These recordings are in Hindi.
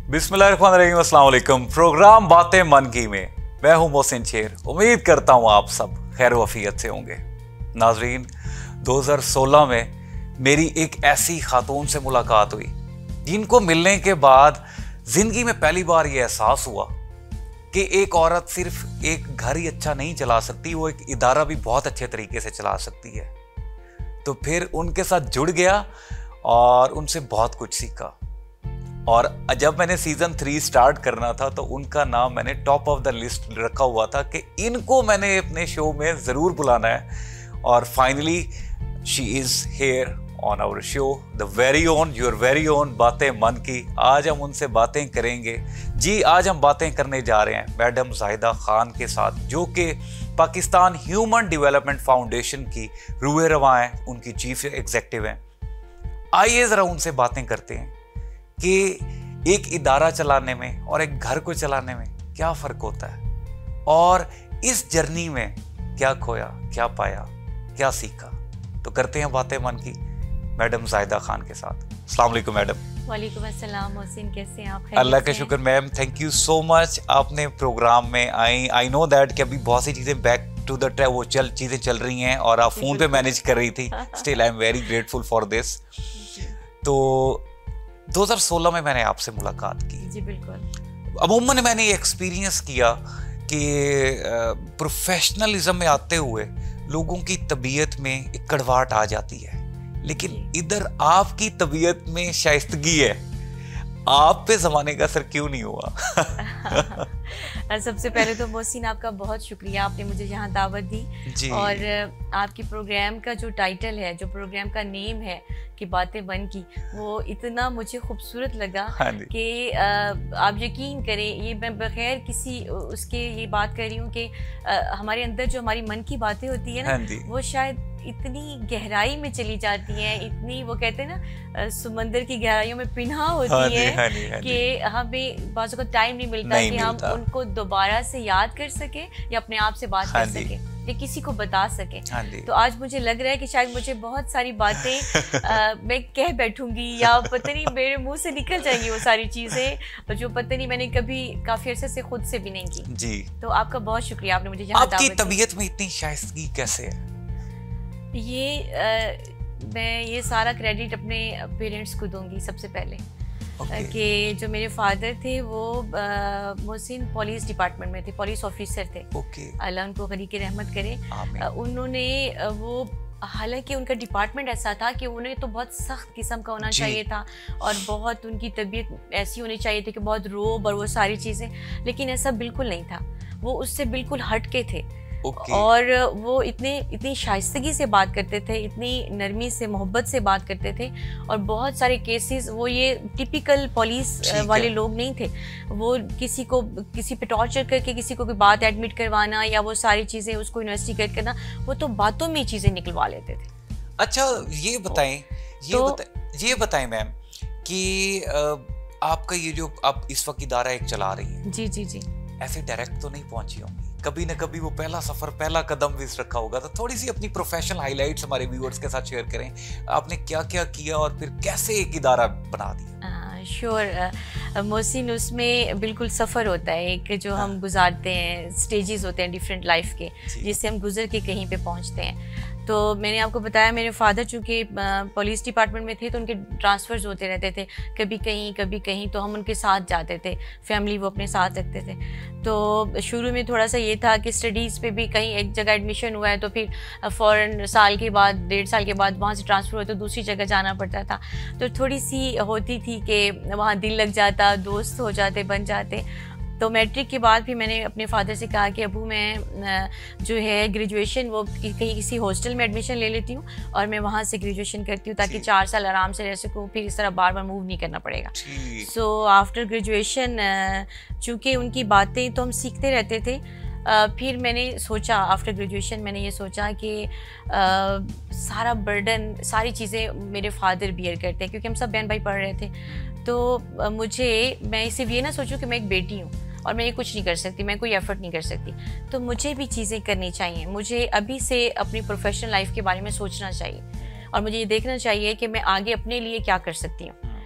बिस्मिल्लाहिर्रहमानिर्रहीम, अस्सलाम वालेकुम। प्रोग्राम बातें मन की में मैं हूं मोहसिन शेर। उम्मीद करता हूं आप सब खैर वफियत से होंगे। नाजरीन, 2016 में मेरी एक ऐसी खातून से मुलाकात हुई जिनको मिलने के बाद जिंदगी में पहली बार ये एहसास हुआ कि एक औरत सिर्फ एक घर ही अच्छा नहीं चला सकती, वो एक इदारा भी बहुत अच्छे तरीके से चला सकती है। तो फिर उनके साथ जुड़ गया और उनसे बहुत कुछ सीखा। और जब मैंने सीजन 3 स्टार्ट करना था तो उनका नाम मैंने टॉप ऑफ द लिस्ट रखा हुआ था कि इनको मैंने अपने शो में ज़रूर बुलाना है। और finally she is here on our show, the very own, your very own Baatein मन की। आज हम उनसे बातें करेंगे जी। आज हम बातें करने जा रहे हैं मैडम जाहिदा खान के साथ, जो कि पाकिस्तान ह्यूमन डेवलपमेंट फाउंडेशन की रूहे रवां हैं, उनकी चीफ एग्जेक्टिव हैं। आइए ज़रा उनसे बातें करते हैं कि एक इदारा चलाने में और एक घर को चलाने में क्या फ़र्क होता है और इस जर्नी में क्या खोया, क्या पाया, क्या सीखा। तो करते हैं बातें मन की मैडम जाहिदा खान के साथ। अस्सलाम वालेकुम मैडम। वालेकुम अस्सलाम मोहसिन, कैसे हैं आप? अल्लाह का शुक्र ma'am, thank you so much. आपने प्रोग्राम में आई नो दैट कि अभी बहुत सी चीज़ें बैक टू द ट्रैक वो चीज़ें चल रही हैं और आप फ़ोन पे मैनेज कर रही थी। Still I am very grateful for this. तो 2016 में मैंने आपसे मुलाकात की। जी बिल्कुल। अमूमन मैंने ये एक्सपीरियंस किया कि प्रोफेशनलिज्म में आते हुए लोगों की तबीयत में एक कड़वाहट आ जाती है, लेकिन इधर आपकी तबीयत में शाइस्तगी है। आप पे ज़माने का असर क्यों नहीं हुआ? सबसे पहले तो मोहसिन आपका बहुत शुक्रिया, आपने मुझे यहाँ दावत दी जी। और आपकी प्रोग्राम का जो टाइटल है, जो प्रोग्राम का नेम है कि बातें मन की, वो इतना मुझे खूबसूरत लगा कि आप यकीन करें, ये मैं बगैर किसी उसके ये बात कर रही हूँ कि हमारे अंदर जो हमारी मन की बातें होती है ना, वो शायद इतनी गहराई में चली जाती हैं, इतनी वो कहते हैं ना समंदर की गहराइयों में पिन्हा होती है कि हमें बाज़ को टाइम नहीं मिलता कि हम उनको दोबारा से याद कर सके या अपने आप से बात कर सके या किसी को बता सके। तो आज मुझे लग रहा है कि शायद मुझे बहुत सारी बातें मैं कह बैठूंगी या पता नहीं मेरे मुंह से निकल जाएंगी वो सारी चीजें जो पता नहीं मैंने कभी काफी अरसे से खुद से भी नहीं की जी। तो आपका बहुत शुक्रिया, आपने मुझे यहाँ आपकी तबीयत में इतनी शाइस्तगी कैसे है? मैं ये सारा क्रेडिट अपने पेरेंट्स को दूंगी सबसे पहले। कि जो मेरे फादर थे वो मोहसिन पुलिस डिपार्टमेंट में थे, पुलिस ऑफिसर थे। अल्लाह उनको गरीक रहमत करे। उन्होंने वो हालांकि उनका डिपार्टमेंट ऐसा था कि उन्हें तो बहुत सख्त किस्म का होना चाहिए था और बहुत उनकी तबीयत ऐसी होनी चाहिए थी कि बहुत रोब और वो सारी चीज़ें, लेकिन ऐसा बिल्कुल नहीं था। वो उससे बिल्कुल हट के थे। और वो इतनी शाइस्तगी से बात करते थे, इतनी नरमी से मोहब्बत से बात करते थे। और बहुत सारे केसेस वो ये टिपिकल पुलिस वाले लोग नहीं थे। वो किसी पे टॉर्चर करके किसी को कोई बात एडमिट करवाना या वो सारी चीज़ें उसको इन्वेस्टिगेट करना, वो तो बातों में चीज़ें निकलवा लेते थे। अच्छा, ये बताएं मैम कि आपका ये जो आप इस वक्त इदारा एक चला रही हैं, जी जी जी, ऐसे डायरेक्ट तो नहीं पहुंची होंगी, कभी ना कभी वो पहला सफर, पहला कदम भी रखा होगा। तो थोड़ी सी अपनी प्रोफेशनल हाइलाइट्स हमारे व्यूअर्स के साथ शेयर करें। आपने क्या क्या किया और फिर कैसे एक इदारा बना दिया? श्योर मोहसिन, उसमें बिल्कुल सफ़र होता है एक जो हम गुजारते हैं, स्टेजेस होते हैं डिफरेंट लाइफ के, जिससे हम गुजर के कहीं पे पहुंचते हैं। तो मैंने आपको बताया मेरे फादर चूँकि पुलिस डिपार्टमेंट में थे तो उनके ट्रांसफ़र्स होते रहते थे, कभी कहीं, तो हम उनके साथ जाते थे, फैमिली वो अपने साथ रखते थे। तो शुरू में थोड़ा सा ये था कि स्टडीज़ पे भी कहीं एक जगह एडमिशन हुआ है तो फिर फ़ौरन साल के बाद, 1.5 साल के बाद वहाँ से ट्रांसफ़र हुआ तो दूसरी जगह जाना पड़ता था। तो थोड़ी सी होती थी कि वहाँ दिल लग जाता, दोस्त हो जाते, बन जाते। तो मैट्रिक के बाद भी मैंने अपने फादर से कहा कि अबू मैं जो है ग्रेजुएशन वो कहीं किसी हॉस्टल में एडमिशन ले लेती हूँ और मैं वहाँ से ग्रेजुएशन करती हूँ ताकि 4 साल आराम से रह सकूँ, फिर इस तरह बार बार मूव नहीं करना पड़ेगा। सो आफ्टर ग्रेजुएशन चूँकि उनकी बातें तो हम सीखते रहते थे, फिर मैंने सोचा आफ्टर ग्रेजुएशन मैंने ये सोचा कि सारा बर्डन, सारी चीज़ें मेरे फादर बियर करते हैं क्योंकि हम सब बहन भाई पढ़ रहे थे। तो मैं सिर्फ ये ना सोचूं कि मैं एक बेटी हूँ और मैं ये कुछ नहीं कर सकती, मैं कोई एफर्ट नहीं कर सकती, तो मुझे भी चीज़ें करनी चाहिए। मुझे अभी से अपनी प्रोफेशनल लाइफ के बारे में सोचना चाहिए और मुझे ये देखना चाहिए कि मैं आगे अपने लिए क्या कर सकती हूँ।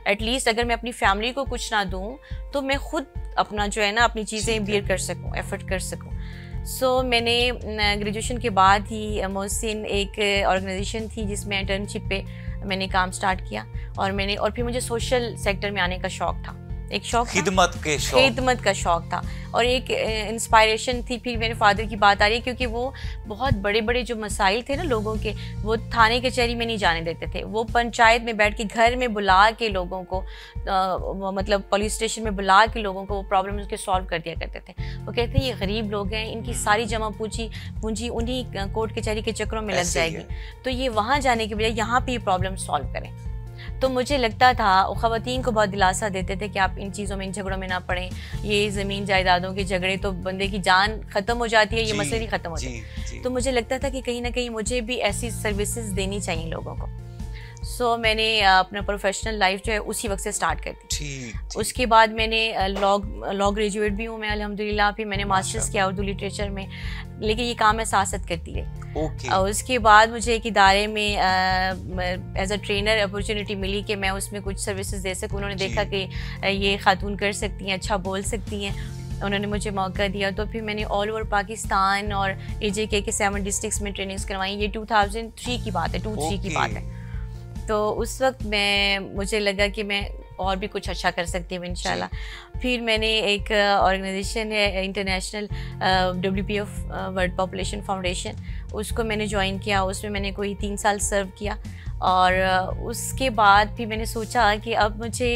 एटलीस्ट अगर मैं अपनी फैमिली को कुछ ना दूँ तो मैं खुद अपना जो है ना अपनी चीज़ें बियर कर सकूँ, एफर्ट कर सकूँ। सो मैंने ग्रेजुएशन के बाद ही मोहसिन एक ऑर्गेनाइजेशन थी जिसमें इंटर्नशिप पे मैंने काम स्टार्ट किया, और फिर मुझे सोशल सेक्टर में आने का शौक था, एक शौक खिदमत का शौक था और एक इंस्पायरेशन थी। फिर मेरे फादर की बात आ रही है क्योंकि वो बहुत बड़े बड़े जो मसाइल थे ना लोगों के, वो थाने कचहरी में नहीं जाने देते थे, वो पंचायत में बैठ के घर में बुला के लोगों को मतलब पुलिस स्टेशन में बुला के लोगों को वो प्रॉब्लम उसके सॉल्व कर दिया करते थे। वो कहते हैं ये गरीब लोग हैं, इनकी सारी जमा पूंजी उन्हीं कोर्ट कचहरी के चक्करों में लग जाएगी, तो ये वहाँ जाने के बजाय यहाँ पे ये प्रॉब्लम सॉल्व करें। तो मुझे लगता था, वो ख़वातीन को बहुत दिलासा देते थे कि आप इन चीज़ों में, इन झगड़ों में ना पड़ें, ये ज़मीन जायदादों के झगड़े तो बंदे की जान ख़त्म हो जाती है, ये मसले नहीं ख़त्म होते। तो मुझे लगता था कि कहीं ना कहीं मुझे भी ऐसी सर्विसेज देनी चाहिए लोगों को। सो मैंने अपना प्रोफेशनल लाइफ जो है उसी वक्त से स्टार्ट कर दी। उसके बाद मैंने लॉ ग्रेजुएट भी हूँ मैं अल्हम्दुलिल्लाह। फिर मैंने मास्टर्स किया उर्दू लिटरेचर में, लेकिन ये काम मैं साथ करती रही। उसके बाद मुझे एक इदारे में एज अ ट्रेनर अपॉर्चुनिटी मिली कि मैं उसमें कुछ सर्विसेज दे सकूँ। उन्होंने देखा कि ये खातून कर सकती हैं, अच्छा बोल सकती हैं, उन्होंने मुझे मौका दिया। तो फिर मैंने ऑल ओवर पाकिस्तान और AJK के 7 डिस्ट्रिक्ट्स में ट्रेनिंग्स करवाई। ये 2003 की बात है, 2003 की बात है। तो उस वक्त मुझे लगा कि मैं और भी कुछ अच्छा कर सकती हूँ इंशाल्लाह। फिर मैंने एक ऑर्गेनाइजेशन है international WPF world population foundation, उसको मैंने ज्वाइन किया। उसमें मैंने कोई 3 साल सर्व किया और उसके बाद फिर मैंने सोचा कि अब मुझे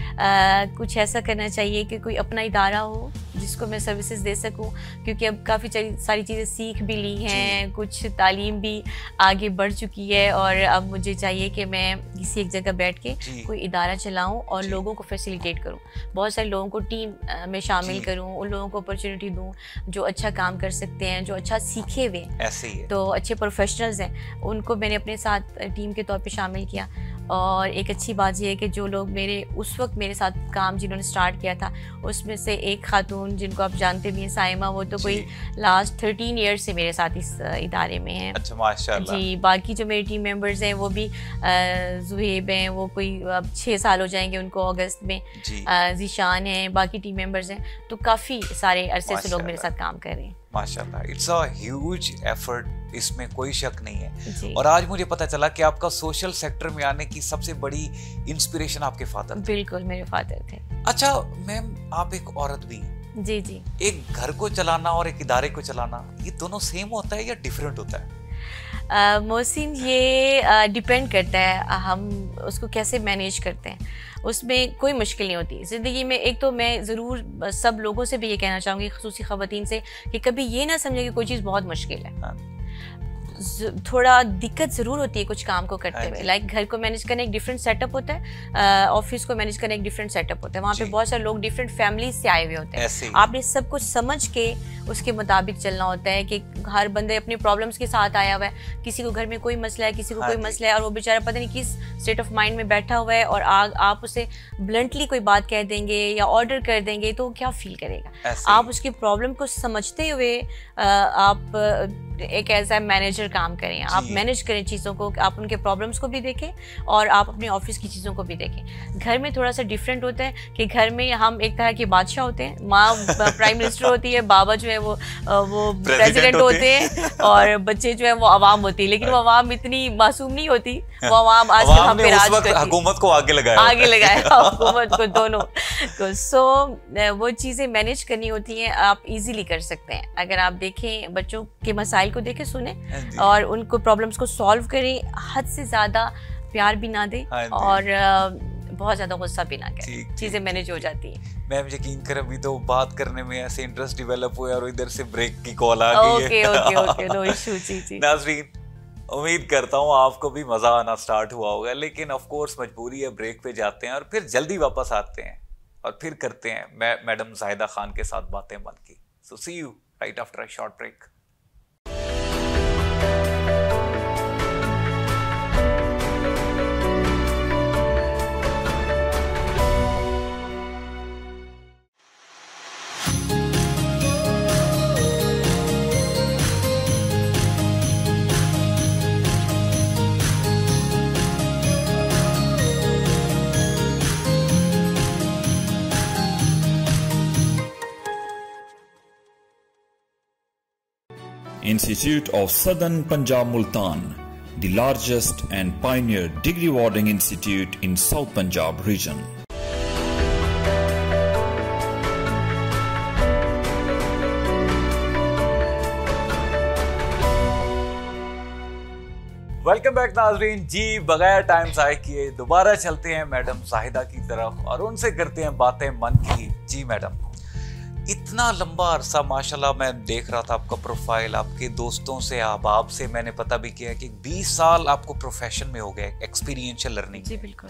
कुछ ऐसा करना चाहिए कि कोई अपना इदारा हो जिसको मैं सर्विसेज दे सकूं, क्योंकि अब काफ़ी सारी चीज़ें सीख भी ली हैं, कुछ तालीम भी आगे बढ़ चुकी है, और अब मुझे चाहिए कि मैं किसी एक जगह बैठ के कोई इदारा चलाऊं और लोगों को फैसिलिटेट करूं, बहुत सारे लोगों को टीम में शामिल करूं, उन लोगों को अपॉर्चुनिटी दूं जो अच्छा काम कर सकते हैं, जो अच्छा सीखे हुए हैं, तो अच्छे प्रोफेशनल्स हैं, उनको मैंने अपने साथ टीम के तौर पे शामिल किया। और एक अच्छी बात यह है कि जो लोग उस वक्त मेरे साथ काम जिन्होंने स्टार्ट किया था, उसमें से एक खातून जिनको आप जानते भी हैं, साइमा, वो तो कोई लास्ट 13 ईयर्स से मेरे साथ इस इदारे में हैं। अच्छा, माशाल्लाह। जी, बाकी जो मेरे टीम मेंबर्स हैं वो भी जुहेब हैं, वो कोई अब 6 साल हो जाएंगे उनको अगस्त में। ज़ीशान हैं, बाकी टीम मेंबर्स हैं, तो काफ़ी सारे अरसे से लोग मेरे साथ काम कर रहे हैं माशाल्लाह। इट्स अ ह्यूज एफर्ट, इसमें कोई शक नहीं है। और आज मुझे पता चला कि आपका सोशल सेक्टर में आने की सबसे बड़ी इंस्पिरेशन आपके फादर थे। बिल्कुल, मेरे फादर थे। अच्छा मैम, आप एक औरत भी हैं। जी जी। एक घर को चलाना और एक इदारे को चलाना, ये दोनों सेम होता है या डिफरेंट होता है? मोहसिन, ये डिपेंड करता है हम उसको कैसे मैनेज करते हैं, उसमें कोई मुश्किल नहीं होती ज़िंदगी में। एक तो मैं ज़रूर सब लोगों से भी ये कहना चाहूँगी, ख़ुसूसी ख़वातीन से, कि कभी ये ना समझे कि कोई चीज़ बहुत मुश्किल है। थोड़ा दिक्कत ज़रूर होती है कुछ काम को करते हुए, लाइक घर को मैनेज करना एक डिफरेंट सेटअप होता है, ऑफिस को मैनेज करना एक डिफरेंट सेटअप होता है, वहाँ पे बहुत सारे लोग डिफरेंट फैमिली से आए हुए होते हैं। आपने सब कुछ समझ के उसके मुताबिक चलना होता है कि हर बंदे अपने प्रॉब्लम्स के साथ आया हुआ है, किसी को घर में कोई मसला है, किसी को कोई मसला है, और वो बेचारा पता नहीं किस स्टेट ऑफ माइंड में बैठा हुआ है, और आप उसे ब्लंटली कोई बात कह देंगे या ऑर्डर कर देंगे तो क्या फील करेगा। आप उसकी प्रॉब्लम को समझते हुए आप एक ऐसा मैनेजर काम करें, आप मैनेज करें चीज़ों को, आप उनके प्रॉब्लम्स को भी देखें और आप अपने ऑफिस की चीज़ों को भी देखें। घर में थोड़ा सा डिफरेंट होता है कि घर में हम एक तरह के बादशाह होते हैं, माँ प्राइम मिनिस्टर होती है, बाबा जो है वो प्रेसिडेंट होते हैं, और बच्चे जो है वो अवाम होती है, लेकिन वो अवाम इतनी मासूम नहीं होती, वो अवाम आजकल हम पे राज करती है, हुकूमत को आगे लगाया हुकूमत को दोनों को। सो वो चीज़ें मैनेज करनी होती हैं, आप इजीली कर सकते हैं। अगर आप देखें बच्चों के मसाइल को देखें, सुने और उनको प्रॉब्लम्स को सॉल्व करें, हद से ज़्यादा प्यार भी ना दें और बहुत ज़्यादा गुस्सा भी ना करें, चीज़ें मैनेज हो जाती हैं। मैम यकीन कर, अभी तो बात करने में ऐसे इंटरेस्ट डेवलप हुआ और इधर से ब्रेक की कॉल आ गई है। Okay, no issue. जी नाज़रीन, उम्मीद करता हूँ आपको भी मज़ा आना स्टार्ट हुआ होगा, लेकिन ऑफ कोर्स मजबूरी है, ब्रेक पे जाते हैं और फिर जल्दी वापस आते हैं और फिर करते हैं मैडम जाहिदा खान के साथ बातें मन की। So see you right after a short break. Institute of Southern Punjab Multan, the largest and pioneer degree awarding institute in South Punjab region. Welcome back नाजरीन जी। बगैर टाइम ज़ाय किए दोबारा चलते हैं मैडम जाहिदा की तरफ और उनसे करते हैं बातें मन की। जी मैडम, इतना लंबा अरसा माशाल्लाह मैं देख रहा था आपका प्रोफाइल, आपके दोस्तों से आप से मैंने पता भी किया कि 20 साल आपको प्रोफेशन में हो गए, एक्सपीरियंशियल लर्निंग। जी बिल्कुल।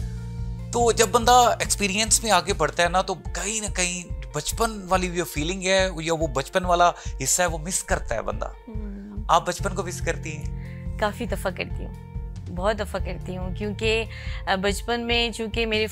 तो जब बंदा एक्सपीरियंस में आगे बढ़ता है ना, तो कहीं ना कहीं बचपन वाली जो फीलिंग है या वो बचपन वाला हिस्सा है वो मिस करता है बंदा। आप बचपन को मिस करती हैं? काफ़ी दफ़ा करती हूँ, बहुत दफ़ा करती हूँ, क्योंकि बचपन में चूँकि मेरे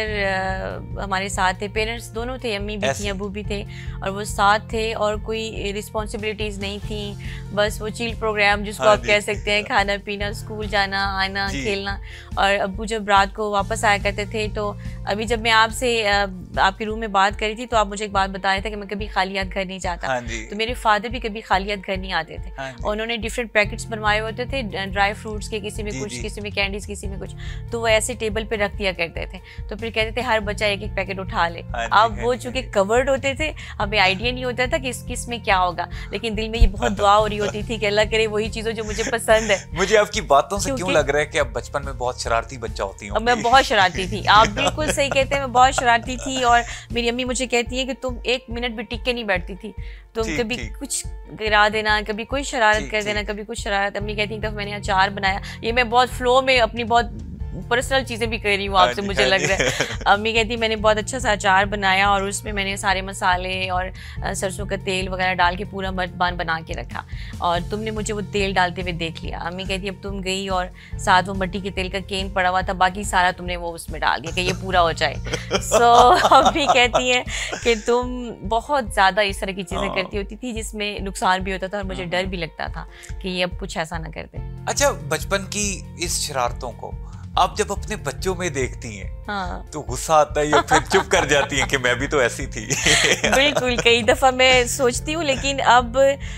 फादर हमारे साथ थे, पेरेंट्स दोनों थे, अम्मी भी थी अबू भी थे, और वो साथ थे और कोई रिस्पॉन्सिबिलिटीज़ नहीं थी, बस वो चिल प्रोग्राम जिसको आप कह सकते हैं, खाना पीना, स्कूल जाना आना, खेलना। और अबू जब रात को वापस आया करते थे, तो अभी जब मैं आपसे आपके रूम में बात करी थी तो आप मुझे एक बात बता रहे थे कि मैं कभी खाली हाथ घर नहीं जाता। तो मेरे फादर भी कभी खाली हाथ घर नहीं आते थे, और उन्होंने डिफरेंट पैकेट्स बनवाए होते थे ड्राई फ्रूट्स के, किसी में कुछ, किसी में कैंडीज, किसी में कुछ, तो वो ऐसे टेबल पे रख दिया करते थे। तो फिर कहते थे हर बच्चा एक एक पैकेट उठा ले। अब वो चूंकि कवर्ड होते थे, हमें आइडिया नहीं होता था कि किस में क्या होगा, लेकिन दिल में ये बहुत दुआ हो रही होती थी कि अल्लाह करे वही चीज़ों जो मुझे पसंद है। मुझे आपकी बातों से क्यों लग रहा है कि आप बचपन में बहुत शरारती बच्चा होती हूँ। मैं बहुत शरारती थी, आप बिल्कुल सही कहते हैं, मैं बहुत शरारती थी। और मेरी अम्मी मुझे कहती है कि तुम 1 मिनट भी टिक के नहीं बैठती थी, तुम कभी कुछ गिरा देना, कभी कोई शरारत कर देना, कभी कुछ शरारत। अम्मी कहती है, मैंने अचार बनाया, ये मैं बहुत फ्लो में अपनी बहुत पर्सनल चीज़ें भी कर रही हूँ आपसे, मुझे लग रहा है। अम्मी कहती मैंने बहुत अच्छा सा अचार बनाया और उसमें मैंने सारे मसाले और सरसों का तेल वगैरह डाल के पूरा मर्तबान बना के रखा, और तुमने मुझे वो तेल डालते हुए देख लिया। अम्मी कहती अब तुम गई और साथ वो मट्टी के तेल का केन पड़ा हुआ था, बाकी सारा तुमने वो उसमें डाल दिया कि ये पूरा हो जाए। सो अम्मी कहती है कि तुम बहुत ज़्यादा इस तरह की चीज़ें करती होती थी जिसमें नुकसान भी होता था और मुझे डर भी लगता था कि ये अब कुछ ऐसा ना कर दे। अच्छा, बचपन की इस शरारतों को आप जब अपने बच्चों में देखती हैं, हाँ, तो गुस्सा आता है या फिर चुप कर जाती हैं कि मैं भी तो ऐसी थी? बिल्कुल, कई दफ़ा मैं सोचती हूँ, लेकिन अब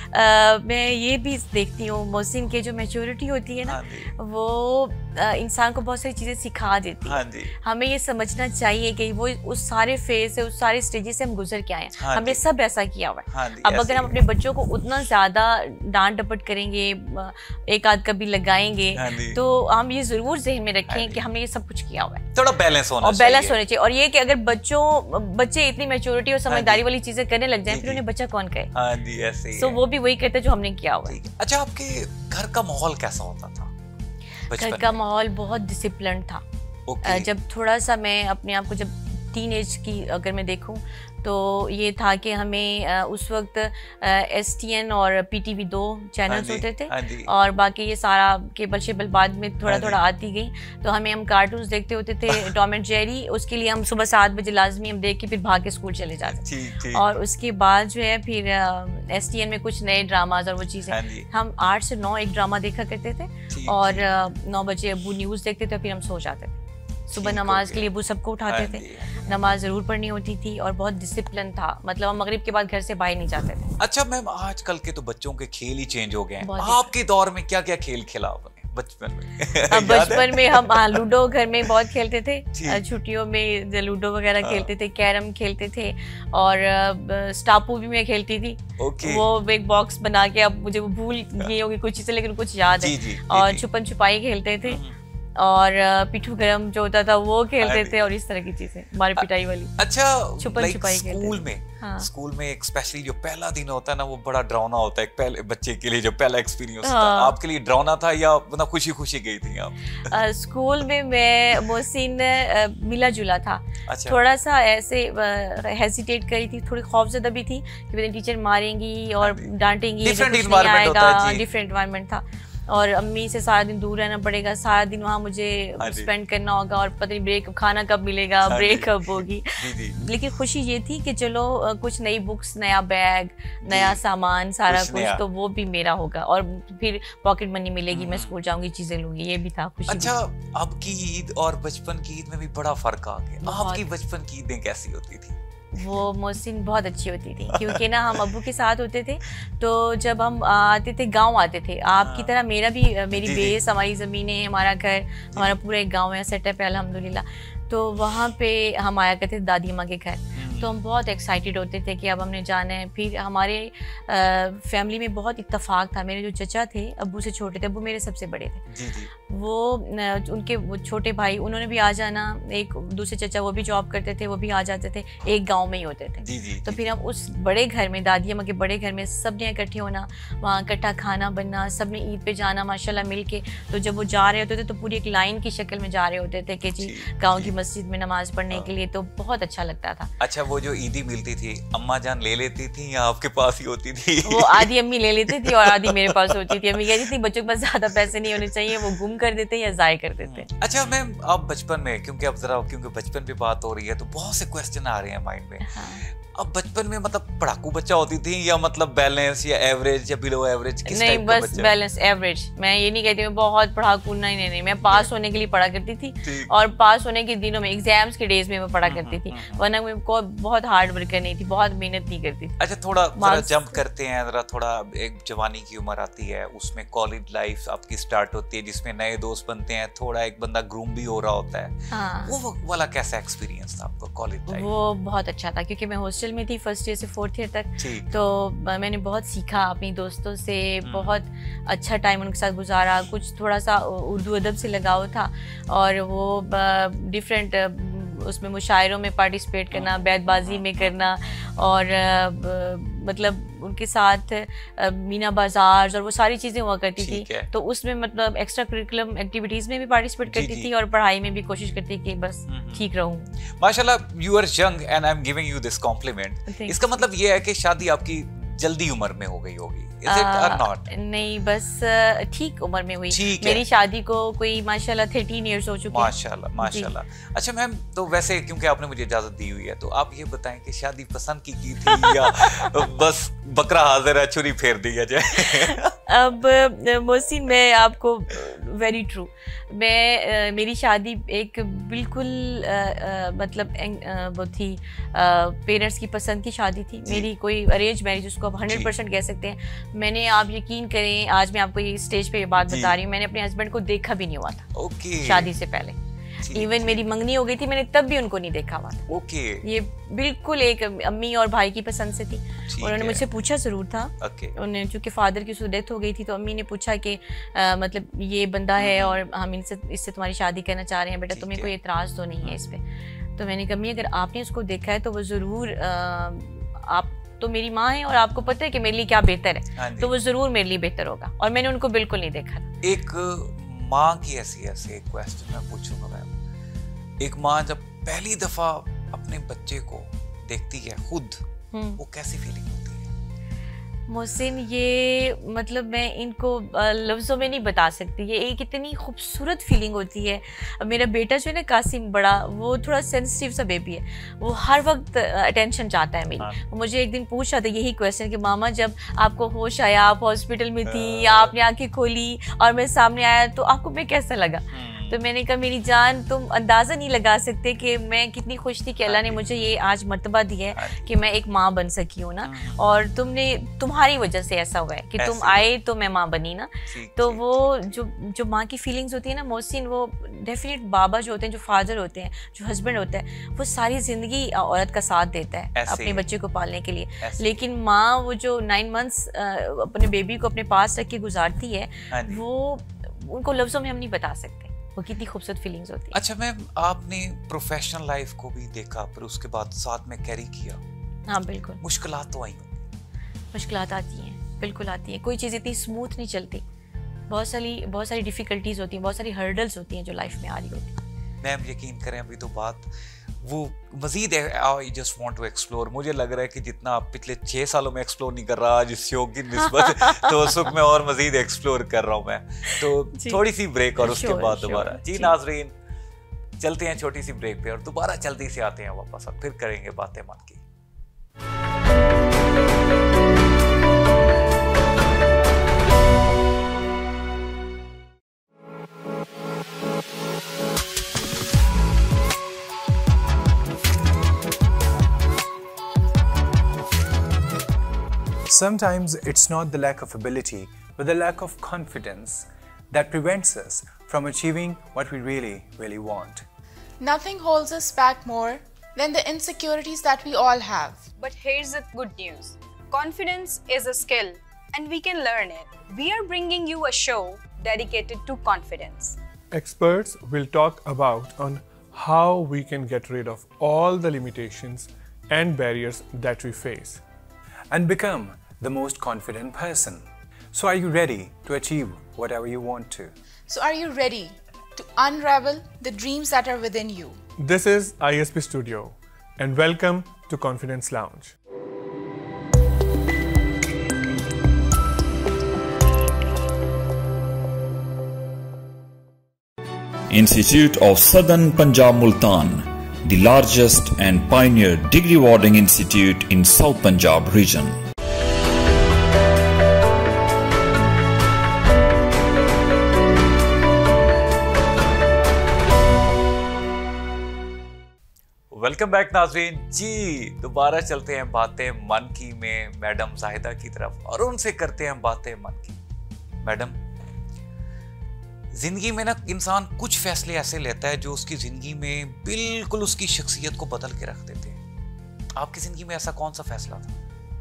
मैं ये भी देखती हूँ मोहसिन के जो मैच्योरिटी होती है ना, वो इंसान को बहुत सारी चीज़ें सिखा देती है। हमें ये समझना चाहिए कि वो उस सारे फेज से, उस सारे स्टेजेस से हम गुजर के आए हैं। हमने सब ऐसा किया हुआ है। अब अगर हम अपने बच्चों को उतना ज़्यादा डांट डपट करेंगे, एक आध कभी लगाएंगे, तो हम ये ज़रूर ज़हन में रखें कि हमने ये सब कुछ किया हुआ है। थोड़ा बैलेंस होना चाहिए। बैलेंस होना चाहिए। और ये कि अगर बच्चे इतनी मैच्योरिटी और समझदारी वाली चीजें करने लग जाएं, फिर उन्हें बच्चा कौन कहे? हाँ जी, ऐसे ही। सो वो भी वही करते जो हमने किया हुआ है। अच्छा, आपके घर का माहौल कैसा होता था? घर का माहौल बहुत डिसिप्लिन था। जब थोड़ा सा मैं अपने आप को, जब टीन एज की अगर मैं देखूं, तो ये था कि हमें उस वक्त STN और PTV 2 चैनल्स होते थे, और बाकी ये सारा केबल शेबल बाद में थोड़ा थोड़ा आती गई, तो हम कार्टून्स देखते होते थे, टॉम एंड जेरी। उसके लिए हम सुबह 7 बजे लाजमी हम देख के फिर भाग के स्कूल चले जाते थे। और उसके बाद जो है फिर STN में कुछ नए ड्रामाज और वो चीज़ें, हम 8 से 9 एक ड्रामा देखा करते थे, और 9 बजे अबू न्यूज़ देखते थे, फिर हम सो जाते थे। सुबह नमाज के लिए वो सबको उठाते थे, नमाज जरूर पढ़नी होती थी, और बहुत डिसिप्लिन था। मतलब हम मगरिब के बाद घर से बाहर नहीं जाते थे। अच्छा मैम, आजकल के तो बच्चों के खेल ही चेंज हो गए हैं। आपके दौर में क्या क्या खेल खेला आपने बचपन में? अब बचपन में हम लूडो घर में बहुत खेलते थे, छुट्टियों में लूडो वगैरह खेलते थे, कैरम खेलते थे, और स्टापू भी मैं खेलती थी। वो एक बॉक्स बना के, अब मुझे वो भूल गई होगी कुछ चीजें, लेकिन कुछ याद है। और छुपन छुपाई खेलते थे, और पिट्ठू गरम जो होता था वो खेलते थे, और इस तरह की चीजें, मारी पिटाई वाली। अच्छा, छुपन छुपाई स्कूल में, स्कूल में एक स्पेशली जो पहला दिन होता है ना, वो बड़ा डरावना होता है पहले बच्चे के लिए, जो पहला एक्सपीरियंस होता है। आपके लिए डरावना था या मतलब खुशी खुशी गई थी आप? स्कूल में मैं मोहसिन मिला जुला था। अच्छा। थोड़ा सा ऐसे हेजिटेट करी थी, थोड़ी खौफजदा भी थी कि टीचर मारेंगी और डांटेंगी, डिफरेंट एनवायरनमेंट था, और अम्मी से सारा दिन दूर रहना पड़ेगा, सारा दिन वहाँ मुझे स्पेंड करना होगा, और पता नहीं ब्रेक, खाना कब मिलेगा, ब्रेक कब होगी। लेकिन खुशी ये थी कि चलो कुछ नई बुक्स, नया बैग, नया सामान, सारा कुछ तो वो भी मेरा होगा, और फिर पॉकेट मनी मिलेगी, मैं स्कूल जाऊंगी, चीजें लूंगी, ये भी था खुशी। अच्छा, अब की ईद और बचपन की ईद में भी बड़ा फर्क आ गया। आपकी बचपन की ईदें कैसी होती थी? वो मोहसिन बहुत अच्छी होती थी, क्योंकि ना हम अब्बू के साथ होते थे, तो जब हम आते थे गांव आते थे, आपकी तरह मेरा भी मेरी बेस, हमारी ज़मीनें, हमारा घर, हमारा पूरा एक गांव है, सेटअप है अल्हम्दुलिल्लाह। तो वहाँ पे हम आया करते थे दादी अम्मा के घर, तो हम बहुत एक्साइटेड होते थे कि अब हमने जाना है। फिर हमारे फैमिली में बहुत इत्तेफाक था, मेरे जो चचा थे अब्बू से छोटे थे, अब्बू मेरे सबसे बड़े थे, जी जी। वो उनके वो छोटे भाई उन्होंने भी आ जाना, एक दूसरे चचा वो भी जॉब करते थे, वो भी आ जाते थे, एक गांव में ही होते थे। जी जी। तो फिर हम उस बड़े घर में, दादी अम्मा के बड़े घर में सब ने इकट्ठे होना, वहाँ इकट्ठा खाना बनना, सब ने ईद पे जाना माशाल्लाह मिल के। तो जब वो जा रहे होते थे तो पूरी एक लाइन की शक्ल में जा रहे होते थे कि जी गाँव की मस्जिद में नमाज पढ़ने के लिए, तो बहुत अच्छा लगता था। अच्छा, वो जो ईदी मिलती थी अम्मा जान ले लेती थी या आपके पास ही होती थी? वो आधी अम्मी ले लेती थी और आधी मेरे पास होती थी। अम्मी कहती थी बच्चों के पास ज्यादा पैसे नहीं होने चाहिए, वो गुम कर देते या ज़ाय कर देते। अच्छा मैम, अब बचपन में, क्योंकि बचपन पे बात हो रही है तो बहुत से क्वेश्चन आ रहे हैं माइंड में। हाँ। अब बचपन में मतलब पढ़ाकू बच्चा होती थी या मतलब बैलेंस या एवरेज या बिलो एवरेज, किस टाइप का बच्चा? बस बैलेंस, एवरेज। मैं ये नहीं कहती मैं बहुत पढ़ाकू, नहीं, मैं पास होने के लिए पढ़ा करती थी, और पास होने के दिनों में, एग्जाम्स के डेज में मैं पढ़ा करती थी, वरना मैं बहुत हार्ड वर्कर नहीं थी, बहुत मेहनत नहीं करती थी। अच्छा, थोड़ा जंप करते हैं जरा, थोड़ा एक जवानी की उम्र आती है, उसमें कॉलेज लाइफ आपकी स्टार्ट होती है, जिसमें नए दोस्त बनते हैं, थोड़ा एक बंदा ग्रूम भी हो रहा होता है। हाँ। वो वाला कैसा एक्सपीरियंस था आपका कॉलेज लाइफ? वो बहुत अच्छा था, क्योंकि मैं हॉस्टल में थी फर्स्ट ईयर से फोर्थ ईयर तक, तो मैंने बहुत सीखा अपनी दोस्तों से, बहुत अच्छा टाइम उनके साथ गुजारा। कुछ थोड़ा सा उर्दू अदब से लगाव था, और वो डिफरेंट उसमें मुशायरों में पार्टिसिपेट करना, बैतबाजी में करना, और मतलब उनके साथ मीना बाजार और वो सारी चीज़ें हुआ करती थी, तो उसमें मतलब एक्स्ट्रा करिकुलम एक्टिविटीज़ में भी पार्टिसिपेट करती थी, और पढ़ाई में भी कोशिश करती कि बस ठीक रहूं। माशाल्लाह, you are young and I am giving you this compliment. इसका मतलब ये है कि शादी आपकी जल्दी उम्र में हो गई होगी? Is it or not? नहीं, बस ठीक उम्र में हुई। मेरी शादी को कोई माशाल्लाह 13 इयर्स हो चुके हैं। माशाल्लाह। अच्छा मैम, तो वैसे क्योंकि आपने मुझे इजाजत दी हुई है, तो आप ये बताएं कि शादी पसंद की थी या बस बकरा हाजिर है, छुरी फेर दिया जाए? अब मोहसिन, मैं आपको वेरी ट्रू, मेरी शादी एक बिल्कुल मतलब वो थी, पेरेंट्स की पसंद की शादी थी। मेरी कोई अरेंज मैरिज, उसको आप 100% कह सकते हैं। मैंने, आप यकीन करें, आज मैं आपको ये स्टेज पे ये बात बता रही हूँ, मैंने अपने हस्बैंड को देखा भी नहीं हुआ था शादी से पहले। इवन मेरी मंगनी हो गई थी, मैंने तब भी उनको नहीं देखा हुआ था। ये बिल्कुल एक अम्मी और भाई की पसंद से थी। उन्होंने मुझसे पूछा जरूर था, उन्होंने, चूंकि फादर की डेथ हो गई थी, तो अम्मी ने पूछा कि मतलब ये बंदा है और हम इससे तुम्हारी शादी करना चाह रहे हैं, बेटा तुम्हें कोई एतराज तो नहीं है इस पे? तो मैंने कहा अम्मी, अगर आपने उसको देखा है तो वो जरूर, आप तो मेरी माँ है और आपको पता है कि मेरे लिए क्या बेहतर है, तो वो जरूर मेरे लिए बेहतर होगा। और मैंने उनको बिल्कुल नहीं देखा था। एक माँ की ऐसे क्वेश्चन मैं पूछूंगा मैम, एक माँ जब पहली दफा अपने बच्चे को देखती है खुद, वो कैसी फीलिंग होती है? मोहसिन, ये मतलब मैं इनको लफ्ज़ों में नहीं बता सकती, ये एक इतनी खूबसूरत फीलिंग होती है। मेरा बेटा जो है ना कासिम, बड़ा, वो थोड़ा सेंसिटिव सा बेबी है, वो हर वक्त अटेंशन चाहता है मेरी। वो मुझे एक दिन पूछ रहा था यही क्वेश्चन कि मामा, जब आपको होश आया, आप हॉस्पिटल में थी, या आपने आंखें खोली और मैं सामने आया, तो आपको मैं कैसा लगा? तो मैंने कहा मेरी जान, तुम अंदाज़ा नहीं लगा सकते कि मैं कितनी खुश थी कि अल्लाह ने मुझे ये आज मर्तबा दी है कि मैं एक माँ बन सकी हूँ ना, और तुम्हारी वजह से ऐसा हुआ है कि तुम आए तो मैं माँ बनी ना। तो वो जो माँ की फीलिंग्स होती है ना मोहसिन, वो डेफिनेट बाबा जो होते हैं, जो फादर होते हैं, जो हस्बैंड होता है, वो सारी जिंदगी औरत का साथ देता है अपने बच्चे को पालने के लिए। लेकिन माँ वो जो 9 मंथ्स अपने बेबी को अपने पास रख के गुजारती है, वो उनको लफ्ज़ों में हम नहीं बता सकते वो कितनी खूबसूरत फीलिंग्स होती है। अच्छा मैम, आपने प्रोफेशनल लाइफ को भी देखा, फिर उसके बाद साथ में कैरी किया। हाँ बिल्कुल। मुश्किलात तो आई होंगी? मुश्किलात आती हैं, बिल्कुल आती हैं। कोई चीज़ इतनी स्मूथ नहीं चलती, बहुत सारी डिफिकल्टीज होती हैं, बहुत सारी हर्डल्स होती हैं जो लाइफ में आ रही होती हैं। मैम यकीन करें, अभी तो बात वो मजीद है, I just want to explore. मुझे लग रहा है कि जितना आप पिछले 6 सालों में एक्सप्लोर नहीं कर रहा आज इस शो की निस्बत तो उस वक्त मैं और मजीद एक्सप्लोर कर रहा हूँ मैं। तो थोड़ी सी ब्रेक और उसके बाद दोबारा। जी नाजरीन, चलते हैं छोटी सी ब्रेक पे और दोबारा जल्दी से आते हैं वापस, अब फिर करेंगे बातें मन की। Sometimes it's not the lack of ability, but the lack of confidence that prevents us from achieving what we really want. Nothing holds us back more than the insecurities that we all have. But here's the good news. Confidence is a skill and we can learn it. We are bringing you a show dedicated to confidence. Experts will talk about on how we can get rid of all the limitations and barriers that we face. And become the most confident person. So are you ready to achieve whatever you want to? So are you ready to unravel the dreams that are within you? This is ISP Studio and welcome to Confidence Lounge. Institute of Southern Punjab Multan, the largest and pioneer degree awarding institute in South Punjab region. Welcome back नाज़रीन जी। दोबारा चलते हैं बातें मन की में मैडम जाहिदा की तरफ और उनसे करते हैं बातें मन की। मैडम, जिंदगी में ना इंसान कुछ फैसले ऐसे लेता है जो उसकी जिंदगी में बिल्कुल उसकी शख्सियत को बदल के रख देते हैं। आपकी जिंदगी में ऐसा कौन सा फैसला था?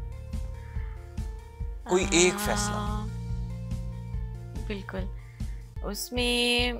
कोई एक फैसला? बिल्कुल, उसमें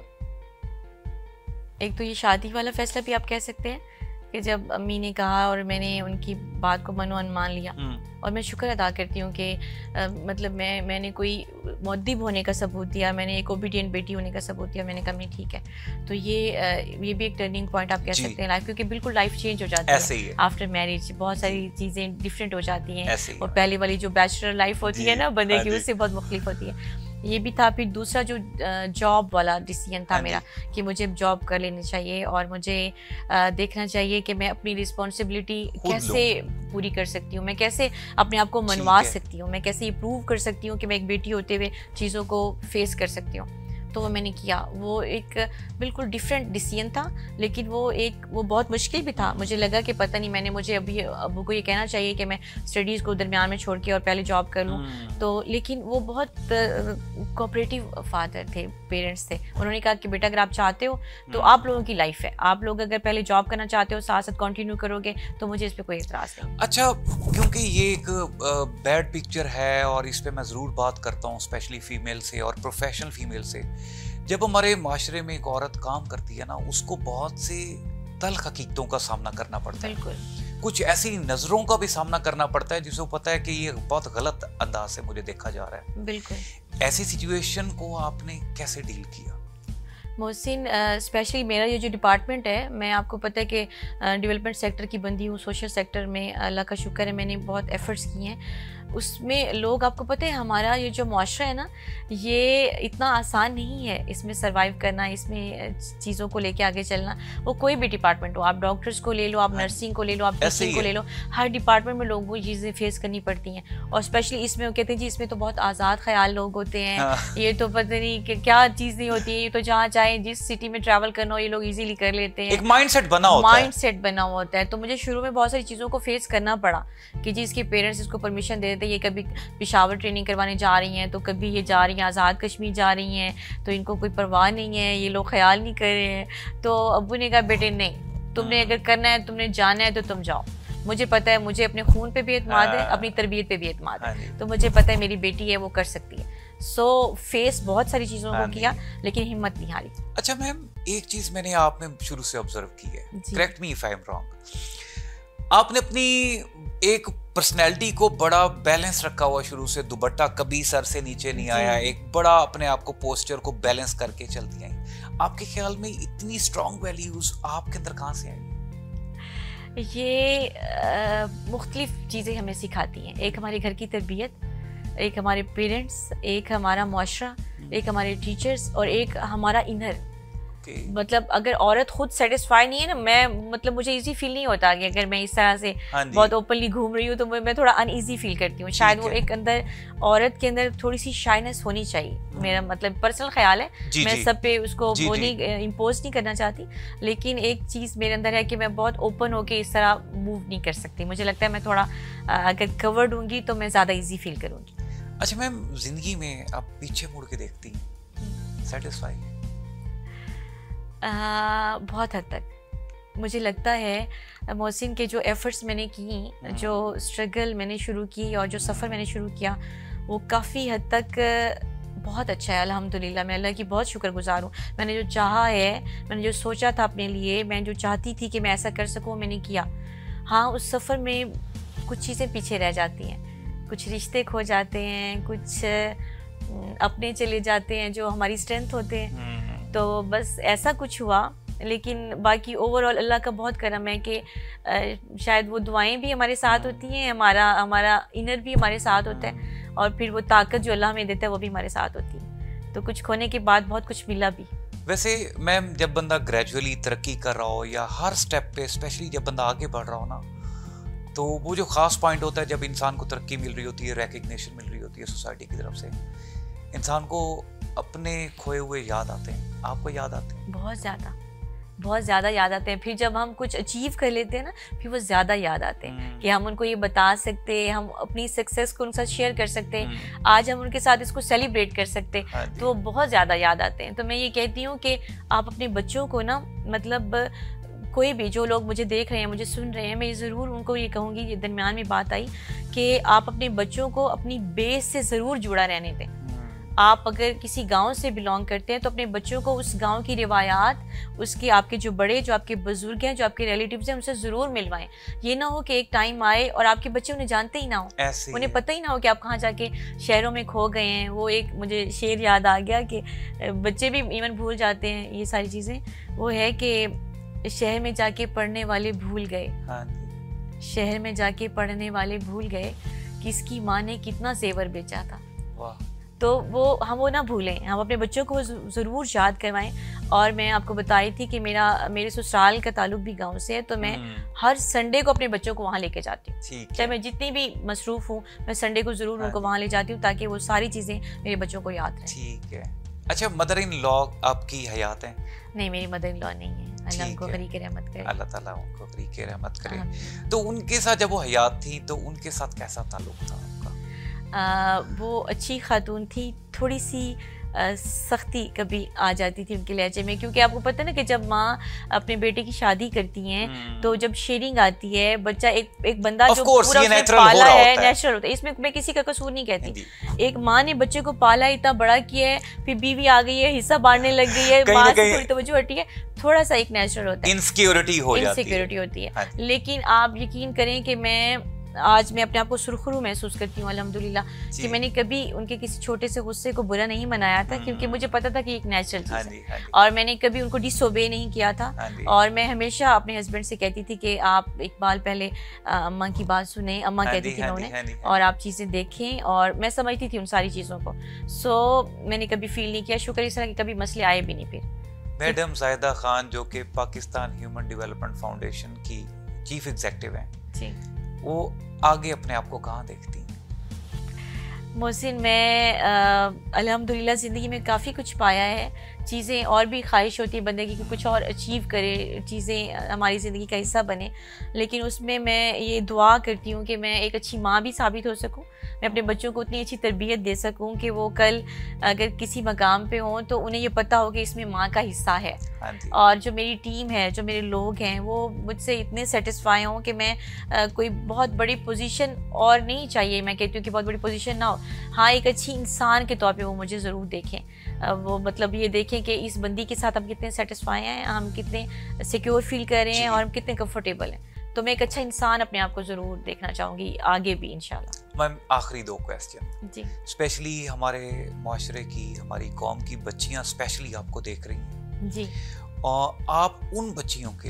एक तो ये शादी वाला फैसला भी आप कह सकते हैं कि जब अम्मी ने कहा और मैंने उनकी बात को मनोअन मान लिया। और मैं शुक्र अदा करती हूँ कि मतलब मैंने कोई मुअद्दिब होने का सबूत दिया, मैंने एक ओबीडियंट बेटी होने का सबूत दिया। मैंने कहा नहीं ठीक है। तो ये भी एक टर्निंग पॉइंट आप कह सकते हैं लाइफ, क्योंकि बिल्कुल लाइफ चेंज हो जाती है आफ्टर मैरिज। बहुत सारी चीज़ें डिफरेंट हो जाती हैं और पहले वाली जो बैचलर लाइफ होती है ना बंदे की, उससे बहुत मुख्तलिफ होती है। ये भी था। फिर दूसरा जो जॉब वाला डिसीजन था मेरा कि मुझे जॉब कर लेनी चाहिए और मुझे देखना चाहिए कि मैं अपनी रिस्पॉन्सिबिलिटी कैसे पूरी कर सकती हूँ, मैं कैसे अपने आप को मनवा सकती हूँ, मैं कैसे ये प्रूव कर सकती हूँ कि मैं एक बेटी होते हुए चीज़ों को फेस कर सकती हूँ। तो वो मैंने किया। वो एक बिल्कुल डिफरेंट डिसीजन था, लेकिन वो बहुत मुश्किल भी था। मुझे लगा कि पता नहीं, मुझे अभी अब्बू को ये कहना चाहिए कि मैं स्टडीज़ को दरमियान में छोड़ के और पहले जॉब कर लूँ। तो लेकिन वो बहुत कोऑपरेटिव फादर थे, पेरेंट्स थे। उन्होंने कहा कि बेटा अगर आप चाहते हो तो आप लोगों की लाइफ है, आप लोग अगर पहले जॉब करना चाहते हो साथ साथ कंटिन्यू करोगे तो मुझे इस पर कोई एतराज़ नहीं। अच्छा, क्योंकि ये एक बैड पिक्चर है और इस पर मैं ज़रूर बात करता हूँ स्पेशली फीमेल से और प्रोफेशनल फीमेल से। जब हमारे माशरे में एक औरत काम करती है ना, उसको बहुत से तल्ख हकीकतों का सामना करना पड़ता है। बिल्कुल। कुछ ऐसी नजरों का भी सामना करना पड़ता है जिसको पता है कि ये बहुत गलत अंदाज से मुझे देखा जा रहा है। बिल्कुल। ऐसी सिचुएशन को आपने कैसे डील किया? मोहसिन, स्पेशली मेरा ये जो डिपार्टमेंट है, मैं आपको पता है कि डेवलपमेंट सेक्टर की बंदी हूँ। सोशल सेक्टर में अल्लाह का शुक्र है मैंने बहुत एफर्ट्स किए हैं। उसमें लोग, आपको पता है हमारा ये जो मुआशरा है ना, ये इतना आसान नहीं है इसमें सर्वाइव करना, इसमें चीज़ों को लेके आगे चलना। वो कोई भी डिपार्टमेंट हो, आप डॉक्टर्स को ले लो, आप नर्सिंग को ले लो, आप टीचिंग को ले लो, हर डिपार्टमेंट में लोगों को चीज़ें फेस करनी पड़ती हैं। और स्पेशली इसमें वो कहते हैं जी इसमें तो बहुत आज़ाद ख्याल लोग होते हैं, ये तो पता नहीं कि क्या चीज़ नहीं होती है, ये तो जहाँ चाहे जिस सिटी में ट्रैवल करना हो ये लोग ईजिली कर लेते हैं। एक माइंडसेट बना होता है। तो मुझे शुरू में बहुत सारी चीज़ों को फेस करना पड़ा कि जी इसके पेरेंट्स इसको परमिशन दे देते, ये कभी पेशावर ट्रेनिंग करवाने जा रही हैं तो कभी ये जा रही हैं आज़ाद कश्मीर जा रही हैं, तो इनको कोई परवाह नहीं है, ये लोग ख्याल नहीं कर रहे हैं। तो अब्बू ने कहा बेटे नहीं, तुमने अगर करना है, तुमने जाना है तो तुम जाओ। मुझे पता है, मुझे अपने खून पे भी एतमाद है, अपनी तरबियत पे भी एतमाद है, तो मुझे पता है मेरी बेटी है वो कर सकती है। सो फेस बहुत सारी चीज़ों को किया लेकिन हिम्मत नहीं हारी। अच्छा मैम, एक चीज़ मैंने आप में शुरू से ऑब्जर्व की है, correct me if I am wrong, आपने अपनी एक पर्सनैलिटी को बड़ा बैलेंस रखा हुआ शुरू से। दुपट्टा कभी सर से नीचे नहीं आया, एक बड़ा अपने आप को पोस्चर को बैलेंस करके चलती आई। आपके ख्याल में इतनी स्ट्रॉन्ग वैल्यूज आपके अंदर कहाँ से आई? ये मुख्तलिफ चीज़ें हमें सिखाती हैं। एक हमारे घर की तरबियत, एक हमारे पेरेंट्स, एक हमारा मुआशरा, एक हमारे टीचर्स और एक हमारा इनर मतलब अगर औरत खुद सेटिस्फाई नहीं है ना, मैं मतलब मुझे इजी फील नहीं होता कि अगर मैं इस तरह से बहुत ओपनली घूम रही हूँ तो मैं थोड़ा अनईजी फील करती हूँ। शायद वो एक अंदर औरत के अंदर थोड़ी सी शाइनेस होनी चाहिए, मेरा मतलब पर्सनल ख्याल है। मैं सब पे उसको वो नहीं इम्पोज नहीं करना चाहती, लेकिन एक चीज़ मेरे अंदर है कि मैं बहुत ओपन होके इस तरह मूव नहीं कर सकती। मुझे लगता है मैं थोड़ा अगर कवर्ड होंगी तो मैं ज़्यादा ईजी फील करूँगी। अच्छा मैम, जिंदगी में आप पीछे मुड़ के देखती हैं, सेटिस्फाई? बहुत हद तक मुझे लगता है मोहसिन के जो एफर्ट्स मैंने की, जो स्ट्रगल मैंने शुरू की और जो सफ़र मैंने शुरू किया, वो काफ़ी हद तक बहुत अच्छा है। अल्हम्दुलिल्लाह, मैं अल्लाह की बहुत शुक्रगुजार हूँ। मैंने जो चाहा है, मैंने जो सोचा था अपने लिए, मैं जो चाहती थी कि मैं ऐसा कर सकूँ, मैंने किया। हाँ, उस सफ़र में कुछ चीज़ें पीछे रह जाती हैं, कुछ रिश्ते खो जाते हैं, कुछ अपने चले जाते हैं जो हमारी स्ट्रेंथ होते हैं। तो बस ऐसा कुछ हुआ, लेकिन बाकी ओवरऑल अल्लाह का बहुत करम है कि शायद वो दुआएं भी हमारे साथ होती हैं, हमारा इनर भी हमारे साथ होता है, और फिर वो ताकत जो अल्लाह हमें देता है वो भी हमारे साथ होती है। तो कुछ खोने के बाद बहुत कुछ मिला भी। वैसे मैम, जब बंदा ग्रेजुअली तरक्की कर रहा हो या हर स्टेप पे, स्पेशली जब बंदा आगे बढ़ रहा हो ना, तो वो जो खास पॉइंट होता है जब इंसान को तरक्की मिल रही होती है, रिकग्निशन मिल रही होती है सोसाइटी की तरफ से, इंसान को अपने खोए हुए याद आते हैं। आपको याद आते हैं? बहुत ज़्यादा याद आते हैं। फिर जब हम कुछ अचीव कर लेते हैं ना, फिर वो ज़्यादा याद आते हैं कि हम उनको ये बता सकते हैं, हम अपनी सक्सेस को उनके साथ शेयर कर सकते हैं, आज हम उनके साथ इसको सेलिब्रेट कर सकते हैं, तो वो बहुत ज़्यादा याद आते हैं। तो मैं ये कहती हूँ कि आप अपने बच्चों को ना, मतलब कोई भी जो लोग मुझे देख रहे हैं, मुझे सुन रहे हैं, मैं ज़रूर उनको ये कहूँगी, ये दरमियान में बात आई कि आप अपने बच्चों को अपनी बेस से ज़रूर जुड़ा रहने दें। आप अगर किसी गांव से बिलोंग करते हैं तो अपने बच्चों को उस गांव की रिवायात, उसके आपके जो बड़े, जो आपके बुजुर्ग हैं, जो आपके रिलेटिव्स हैं, उनसे ज़रूर मिलवाएं। ये ना हो कि एक टाइम आए और आपके बच्चे उन्हें जानते ही ना हो, उन्हें पता ही ना हो कि आप कहाँ जाके शहरों में खो गए हैं। वो एक मुझे शेर याद आ गया कि बच्चे भी इवन भूल जाते हैं ये सारी चीज़ें। वो है कि शहर में जाके पढ़ने वाले भूल गए, शहर में जाके पढ़ने वाले भूल गए, किसकी माँ ने कितना जेवर बेचा था। तो वो हम वो ना भूलें, हम अपने बच्चों को ज़रूर याद करवाएं। और मैं आपको बताई थी कि मेरे ससुराल का ताल्लुक भी गांव से है, तो मैं हर संडे को अपने बच्चों को वहाँ लेके जाती हूँ। चाहे मैं जितनी भी मसरूफ़ हूँ, मैं संडे को ज़रूर उनको वहाँ ले जाती हूँ ताकि वो सारी चीज़ें मेरे बच्चों को याद रहें। ठीक है। अच्छा, मदर इन लॉ आपकी हयात हैं? नहीं, मेरी मदर इन लॉ नहीं है। अल्लाह उनको गरीक रहमत करे। अल्लाह ताला उनको गरीक रहमत करे। तो उनके साथ जब वो हयात थी तो उनके साथ कैसा ताल्लुक था? वो अच्छी खातून थी, थोड़ी सी सख्ती कभी आ जाती थी उनके लहजे में, क्योंकि आपको पता है ना कि जब माँ अपने बेटे की शादी करती हैं तो जब शेयरिंग आती है, बच्चा एक बंदा जो पूरा पाला है, नेचुरल होता है, इसमें मैं किसी का कसूर नहीं कहती। एक माँ ने बच्चे को पाला, इतना बड़ा किया है, फिर बीवी आ गई है, हिस्सा बांटने लग गई है, माँ से थोड़ी तवज्जो हटी है, थोड़ा सा एक नेचुरल होता है, इनसिक्योरिटी होती है। लेकिन आप यकीन करें कि आज मैं अपने आप को सुरखरू महसूस करती हूँ अल्हम्दुलिल्लाह कि मैंने कभी उनके किसी छोटे से गुस्से को बुरा नहीं मनाया था, क्योंकि मुझे पता था कि एक नेचुरल चीज़ है, और मैंने कभी उनको डिसोबे नहीं किया था। और मैं हमेशा अपने हस्बैंड से कहती थी कि आप इकबाल पहले अम्मा की बात सुने, अम्मा कहती थी उन्हें, और आप चीज़ें देखें, और मैं समझती थी उन सारी चीज़ों को। सो मैंने कभी फील नहीं किया, शुक्र इस तरह के कभी मसले आए भी नहीं। फिर मैडम जाहिदा खान, जो कि पाकिस्तान ह्यूमन डेवलपमेंट फाउंडेशन की चीफ एग्जीक्यूटिव हैं जी, वो आगे अपने आप को कहाँ देखती हैं? मोहसिन, मैं अल्हम्दुलिल्लाह ज़िंदगी में काफ़ी कुछ पाया है। चीज़ें और भी ख्वाहिश होती है बंदे की कि कुछ और अचीव करे, चीज़ें हमारी ज़िंदगी का हिस्सा बने, लेकिन उसमें मैं ये दुआ करती हूँ कि मैं एक अच्छी माँ भी साबित हो सकूँ, मैं अपने बच्चों को उतनी अच्छी तरबियत दे सकूँ कि वो कल अगर किसी मकाम पे हों तो उन्हें ये पता हो कि इसमें माँ का हिस्सा है। और जो मेरी टीम है, जो मेरे लोग हैं, वो मुझसे इतने सेटिस्फाई हों कि मैं कोई बहुत बड़ी पोजीशन और नहीं चाहिए, मैं कहती हूँ कि बहुत बड़ी पोजीशन ना हो, हाँ एक अच्छी इंसान के तौर पे वो मुझे ज़रूर देखें। वो मतलब ये देखें कि इस बंदी के साथ हम कितने सेटिस्फाई हैं, हम कितने सिक्योर फील कर रहे हैं, और हम कितने कंफर्टेबल हैं। तो मैं एक अच्छा इंसान अपने आप को ज़रूर देखना चाहूँगी आगे भी इंशाल्लाह। मैम, आखिरी 2 क्वेश्चन जी, स्पेशली हमारे माशरे की, हमारी कौम की बच्चियाँ स्पेशली आपको देख रही हैं जी, और आप उन बच्चियों के लिए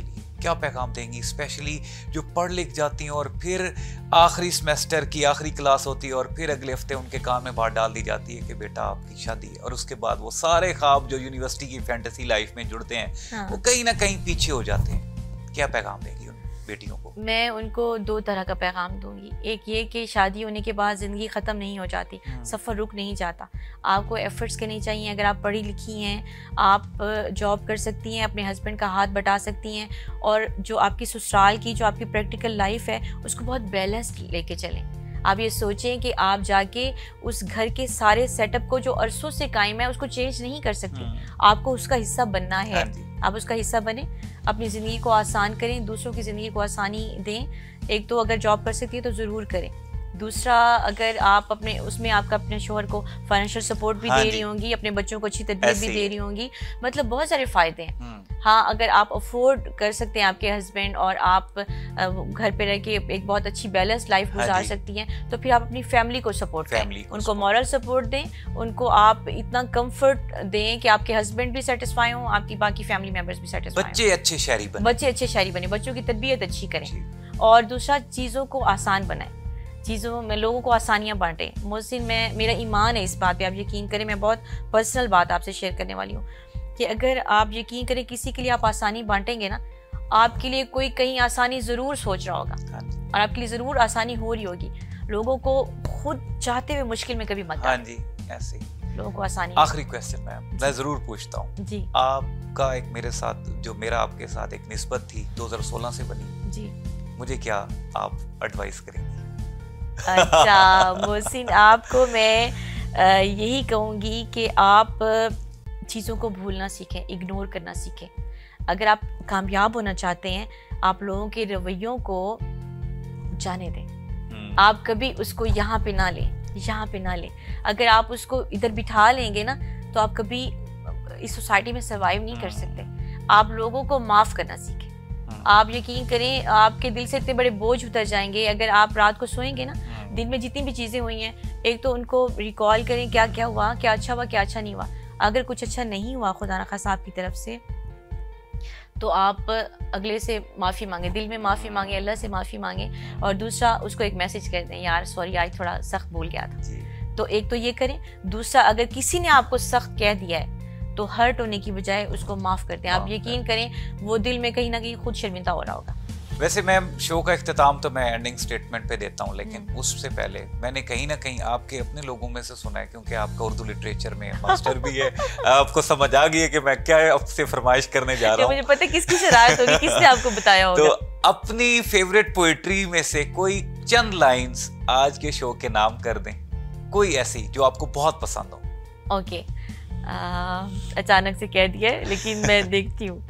क्या पैगाम देंगी, स्पेशली जो पढ़ लिख जाती हैं और फिर आखिरी सेमेस्टर की आखिरी क्लास होती है और फिर अगले हफ्ते उनके कान में बात डाल दी जाती है कि बेटा आपकी शादी है, और उसके बाद वो सारे ख्वाब जो यूनिवर्सिटी की फैंटेसी लाइफ में जुड़ते हैं वो कहीं ना कहीं पीछे हो जाते हैं। क्या पैगाम देंगी उन बेटियों को? मैं उनको 2 तरह का पैगाम दूंगी। एक ये कि शादी होने के बाद ज़िंदगी ख़त्म नहीं हो जाती, सफ़र रुक नहीं जाता। आपको एफ़र्ट्स करने चाहिए। अगर आप पढ़ी लिखी हैं, आप जॉब कर सकती हैं, अपने हस्बैंड का हाथ बटा सकती हैं, और जो आपकी ससुराल की जो आपकी प्रैक्टिकल लाइफ है उसको बहुत बैलेंस्ड लेके चलें। आप ये सोचें कि आप जाके उस घर के सारे सेटअप को जो अरसों से कायम है उसको चेंज नहीं कर सकती, आपको उसका हिस्सा बनना है। आप उसका हिस्सा बने, अपनी ज़िंदगी को आसान करें, दूसरों की ज़िंदगी को आसानी दें। एक तो अगर जॉब कर सकती है तो ज़रूर करें। दूसरा, अगर आप अपने उसमें आपका अपने शोहर को फाइनेंशियल सपोर्ट भी दे रही होंगी, अपने बच्चों को अच्छी तरबियत भी दे रही होंगी, मतलब बहुत सारे फ़ायदे हैं। हाँ, अगर आप अफोर्ड कर सकते हैं, आपके हस्बैंड और आप घर पे रह के एक बहुत अच्छी बैलेंस लाइफ गुजार सकती हैं, तो फिर आप अपनी फैमिली को सपोर्ट करें, उनको मॉरल सपोर्ट दें, उनको आप इतना कंफर्ट दें कि आपके हस्बैंड भी सेटिस्फाई हों, आपकी बाकी फैमिली मेंबर्स भी सेटिस्फाई हों। बच्चे अच्छे शहरी बने, बच्चों की तरबियत अच्छी करें। और दूसरा, चीज़ों को आसान बनाएं, चीज़ों में लोगों को आसानियाँ बांटें। मोहसिन, मेरा ईमान है इस बात पे, आप यकीन करें, मैं बहुत पर्सनल बात आपसे शेयर करने वाली हूँ कि अगर आप यकीन करें किसी के लिए आप आसानी बांटेंगे ना, आपके लिए कोई कहीं आसानी ज़रूर सोच रहा होगा और आपके लिए ज़रूर आसानी हो रही होगी। लोगों को खुद चाहते हुए मुश्किल में कभी मत डालें। हाँ जी, ऐसे लोगों को आसानी। आखिरी क्वेश्चन मैं ज़रूर पूछता हूँ जी। आपका एक मेरे साथ, जो मेरा आपके साथ एक निस्बत थी 2016 से बनी जी, मुझे क्या आप एडवाइस करेंगे? अच्छा मोहसिन, आपको मैं यही कहूँगी कि आप चीज़ों को भूलना सीखें, इग्नोर करना सीखें। अगर आप कामयाब होना चाहते हैं, आप लोगों के रवैयों को जाने दें। आप कभी उसको यहाँ पे ना लें। अगर आप उसको इधर बिठा लेंगे ना, तो आप कभी इस सोसाइटी में सर्वाइव नहीं कर सकते। आप लोगों को माफ़ करना सीखें। आप यकीन करें, आपके दिल से इतने बड़े बोझ उतर जाएंगे। अगर आप रात को सोएंगे ना, दिन में जितनी भी चीज़ें हुई हैं, एक तो उनको रिकॉल करें, क्या क्या हुआ, क्या अच्छा हुआ, क्या अच्छा नहीं हुआ। अगर कुछ अच्छा नहीं हुआ खुदा न खासा आपकी तरफ से, तो आप अगले से माफ़ी मांगे, दिल में माफ़ी मांगे, अल्लाह से माफ़ी मांगे। और दूसरा, उसको एक मैसेज कर दें, यार सॉरी, आज थोड़ा सख्त बोल गया था। तो एक तो ये करें। दूसरा, अगर किसी ने आपको सख्त कह दिया है तो हर्ट होने की बजाय उसको माफ़ करते हैं। आप यकीन करें, वो दिल में कहीं ना कहीं खुद शर्मिंदा हो रहा होगा। वैसे मैम, शो का इख्तिताम तो मैं एंडिंग स्टेटमेंट पे देता हूँ, लेकिन उससे पहले मैंने कहीं ना कहीं आपके अपने लोगों में से सुना है, क्योंकि आपका उर्दू लिटरेचर में मास्टर भी है, आपको समझ आ गई है कि मैं क्या आपसे फरमाइश करने जा रहा हूँ। मुझे पता है किसकी शरारत होगी, किसने आपको बताया होगा। तो अपनी फेवरेट पोएट्री में से कोई चंद लाइन्स आज के शो के नाम कर दें, कोई ऐसी जो आपको बहुत पसंद हो। ओके, अचानक से कह दिया, लेकिन मैं देखती हूँ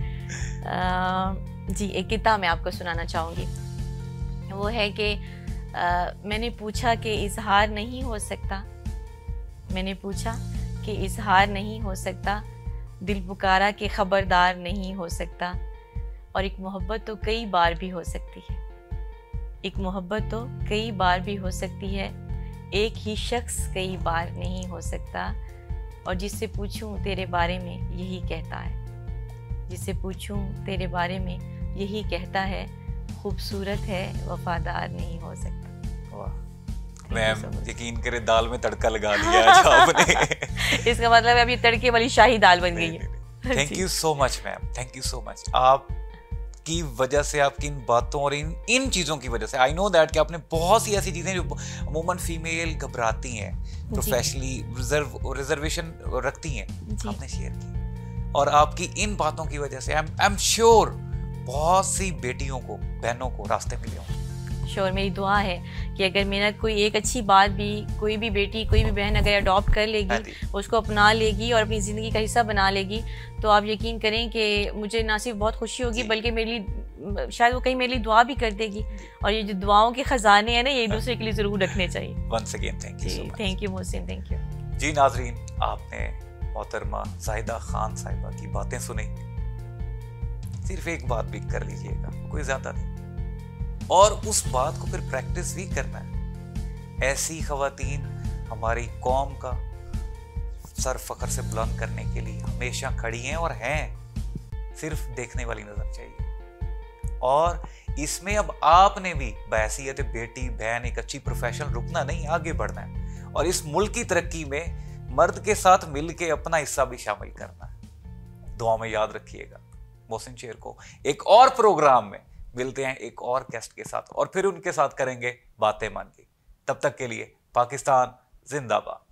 जी। एक किताब मैं आपको सुनाना चाहूँगी। वो है कि मैंने पूछा कि इजहार नहीं हो सकता, मैंने पूछा कि इजहार नहीं हो सकता, दिल पुकारा कि खबरदार नहीं हो सकता। और एक मोहब्बत तो कई बार भी हो सकती है, एक मोहब्बत तो कई बार भी हो सकती है, एक ही शख्स कई बार नहीं हो सकता। और जिससे पूछूं तेरे बारे में यही कहता है, जिससे पूछूं तेरे बारे में यही कहता है, खूबसूरत है वफादार नहीं हो सकता। वाह मैम, यकीन करे दाल में तड़का लगा दिया आज आपने। इसका मतलब है अब ये तड़के वाली शाही दाल बन गई है। Thank you so much ma'am, thank you so much. आपकी वजह से, आपकी इन बातों और इन चीज़ों की वजह से, आई नो दैट कि आपने बहुत सी ऐसी चीज़ें जो अमूमन फीमेल घबराती हैं, प्रोफेशनली रिजर्वेशन रखती हैं, आपने शेयर की। और आपकी इन बातों की वजह से आई एम श्योर बहुत सी बेटियों को, बहनों को रास्ते मिले होंगे। श्योर, मेरी दुआ है कि अगर मेरा कोई एक अच्छी बात भी कोई भी बेटी, कोई भी बहन अगर अडॉप्ट कर लेगी, उसको अपना लेगी और अपनी ज़िंदगी का हिस्सा बना लेगी, तो आप यकीन करें कि मुझे ना सिर्फ बहुत खुशी होगी, बल्कि मेरे लिए शायद वो कहीं मेरे लिए दुआ भी कर देगी। और ये जो दुआओं के खजाने हैं ना, ये एक दूसरे के लिए ज़रूर रखने चाहिए। Once again thank you. Thank you Mohsin, thank you जी। नाजरीन, आपने मोहतरमा जाहिदा खान साहिबा की बातें सुनी। सिर्फ एक बात भी कर लीजिएगा, कोई ज्यादा नहीं, और उस बात को फिर प्रैक्टिस भी करना है। ऐसी खवातीन हमारी कौम का सर फख्र से बुलंद करने के लिए हमेशा खड़ी हैं और हैं, सिर्फ देखने वाली नजर चाहिए। और इसमें अब आपने भी बहैसियत बेटी बहन एक अच्छी प्रोफेशनल रुकना नहीं, आगे बढ़ना है और इस मुल्क की तरक्की में मर्द के साथ मिलके अपना हिस्सा भी शामिल करना है। दुआ में याद रखिएगा। मोहसिन शेर को एक और प्रोग्राम में मिलते हैं एक और गेस्ट के साथ और फिर उनके साथ करेंगे बातें मन की। तब तक के लिए पाकिस्तान जिंदाबाद।